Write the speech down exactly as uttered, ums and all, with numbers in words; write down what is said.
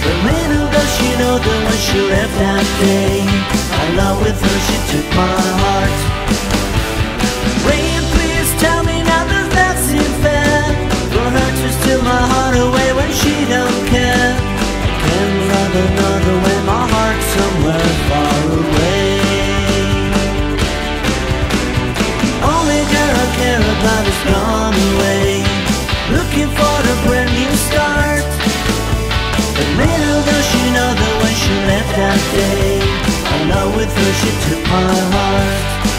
But little does she know that when she left that day, along with her she took my heart. Rain, please tell me now, does that seem fair? For her to steal my heart away when she don't care. I can't love another when my heart's somewhere far away. Only girl I care about is gone away, looking for a brand new start. But little does she know that when she left that day, along with her she took my heart.